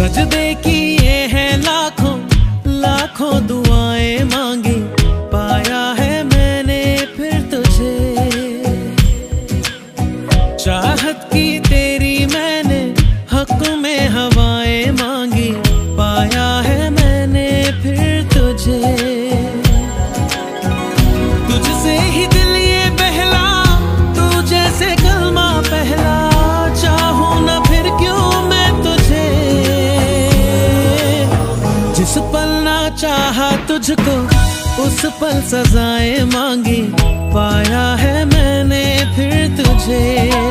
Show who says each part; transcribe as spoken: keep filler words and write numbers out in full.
Speaker 1: सजदे किए हैं लाखों लाखों दुआएं मांगी, पाया है मैंने फिर तुझे। चाहत की तेरी मैंने हक में हवाएं मांगी, पाया है मैंने फिर तुझे। तुझसे ही दिल ये बहला, तू जैसे कलमा पहला, चाहूं ना फिर क्यों मैं तुझे। जिस पल ना चाहा तुझको उस पल सजाएं मांगी, पाया है मैंने फिर तुझे।